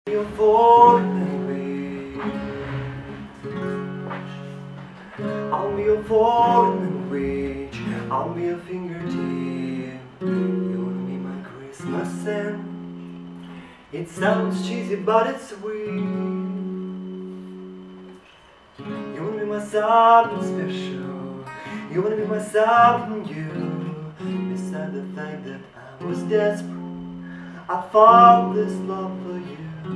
You're falling away. I'll be a falling witch. I'll be a fingertip. You wanna be my Christmas scent. It sounds cheesy, but it's sweet. You wanna be my something special. You wanna be my something new. Beside the fact that I was desperate, I found this love for you.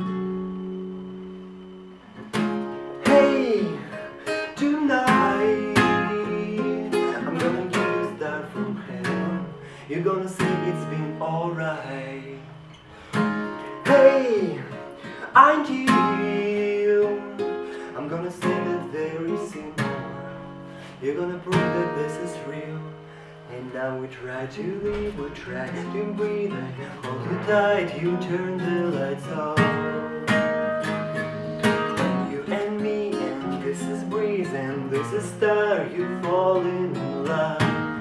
Hey, tonight I'm gonna give you a star from heaven. You're gonna say it's been alright. Hey, I'm you. I'm gonna say that very simple. You're gonna prove that this is real. And now we try to live, we try to breathe. I hold you tight, you turn the lights off. And you and me, and this is breeze, and this is star, you fall in love.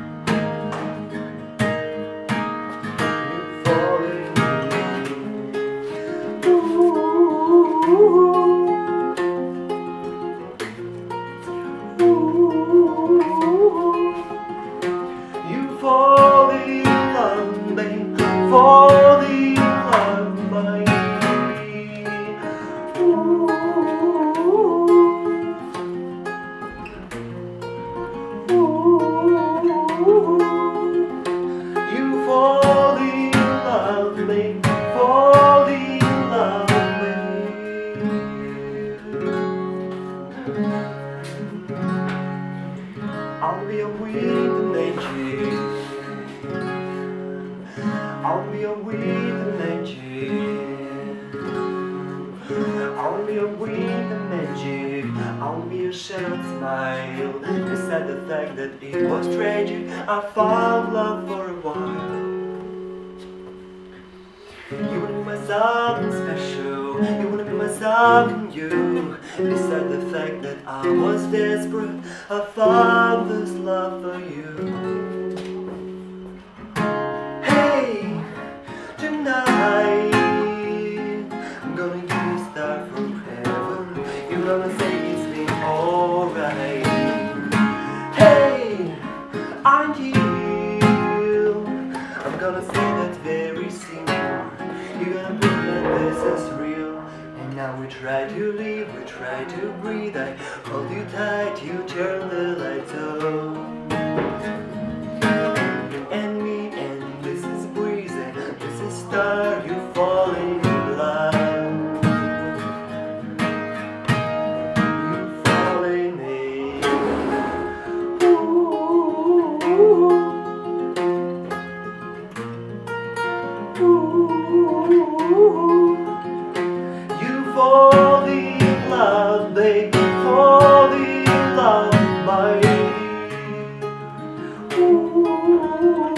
You fall in love. Ooh, fall in love, babe. Fall in love, babe. Ooh. Ooh. You fall in love, babe. Fall in love, babe. I'll be a winter magic. I'll be a winter magic. I'll be a winter magic. I'll be a shattered smile. Beside the fact that it was tragic, I found love for a while. You wanna be my something special. You wanna be my something new. Beside the fact that I was desperate, I found this love for you. Hey, tonight I'm gonna give you a star from heaven. You're gonna say it's been alright. Hey, I'm you. I'm gonna say that very simple. You're gonna prove that this is real. And now we try to live, we try to breathe. I hold you tight, you turn the lights on. You and me, and this is breeze, and this is star, you fall in love. You fall in love. Ooh. Ooh. You fall in love, babe. Fall in love, babe. Ooh.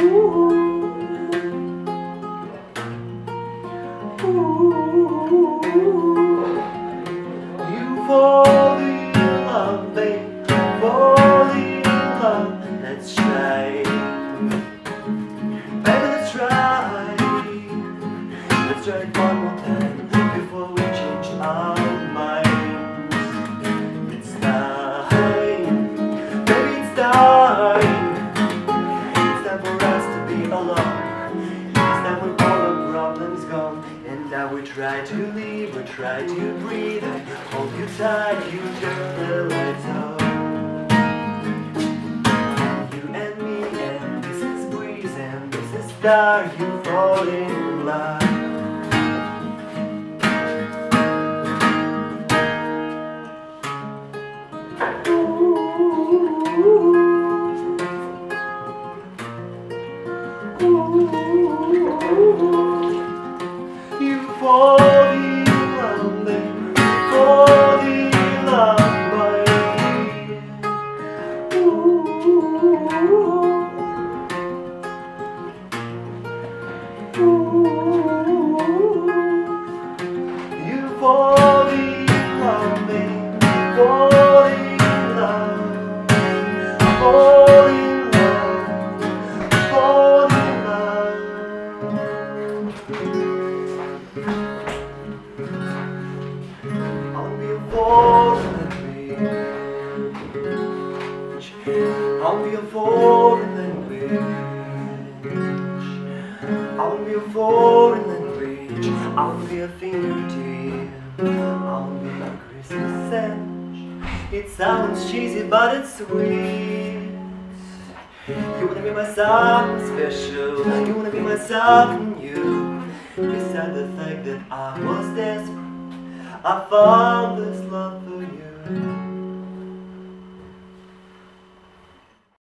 You fall in love, babe. Fall in love. Let's try. Baby, let's try. Let's try it one more time before we change our minds. It's time, baby, it's time. It's time for us to be alone. It's time when all our problems gone. And now we try to live, we try to breathe. I hold you tight, you turn the lights on. You and me, and this is breeze, and this is star, you fall in love. You fall in love, babe. Fall in love, babe. You fall in love, babe. Fall in love. Fall in love. Fall in love. your fingertip on your Christmas sandwich. It sounds cheesy, but it's sweet. You wanna be my something special, you wanna be my something new. Beside the fact that I was desperate, I found this love.